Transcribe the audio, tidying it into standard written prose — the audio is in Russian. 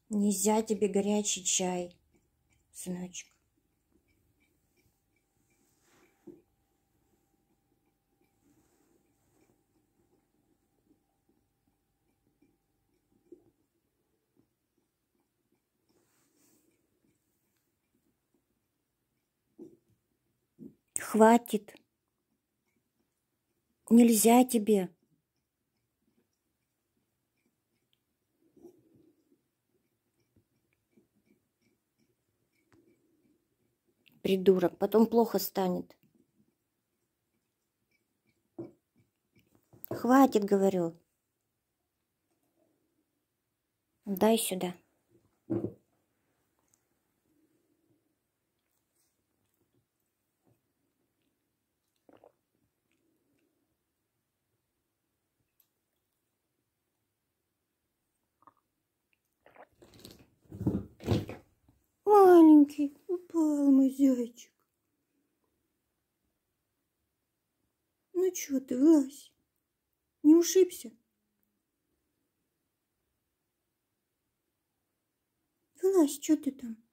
Нельзя тебе горячий чай, сыночек. Хватит. Нельзя тебе. Придурок, потом плохо станет. Хватит, говорю. Дай сюда. Маленький, упал мой зайчик. Ну чё ты, вылазь. Не ушибся? Вылазь, чё ты там?